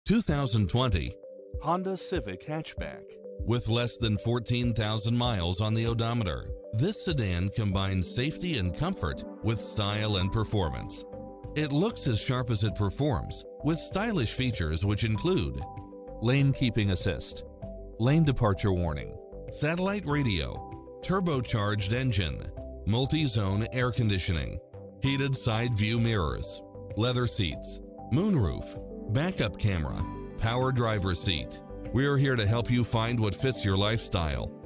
2020 Honda Civic Hatchback. With less than 14,000 miles on the odometer, this sedan combines safety and comfort with style and performance. It looks as sharp as it performs, with stylish features which include lane keeping assist, lane departure warning, satellite radio, turbocharged engine, multi-zone air conditioning, heated side view mirrors, leather seats, moonroof, backup camera, power driver seat. We're here to help you find what fits your lifestyle.